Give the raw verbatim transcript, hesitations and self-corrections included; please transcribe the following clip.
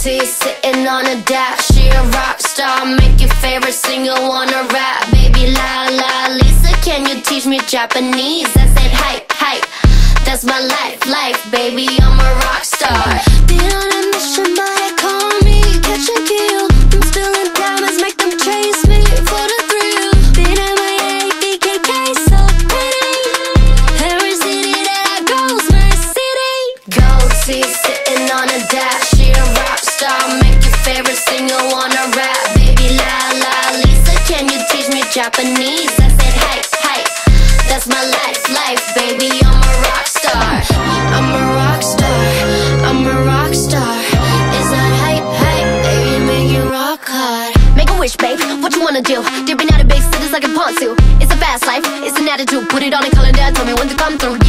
teeth sitting on a dash. She a rock star, make your favorite singer wanna rap. Baby la la, Lisa, can you teach me Japanese? I said hype, hype, that's my life, life, baby, I'm a rock star. Been on a mission, but they call me catch and kill. I'm spilling diamonds, make them chase me for the thrill. Been M I A, B K K, so pretty. Every city that I go's my city. Gold teeth sitting on a dash. She a rock star, make your favorite singer wanna rap. Baby la la, Lisa, can you teach me Japanese? I said hype, hype, that's my life, life, baby, I'm a rock star. I'm a rock star, I'm a rock star. It's not hype, hype, baby, make it rock hard. Make a wish, babe, what you wanna do? Dipping out of big cities like a pontoon. It's a fast life, it's an attitude. Put it on a calendar, tell me when to come through.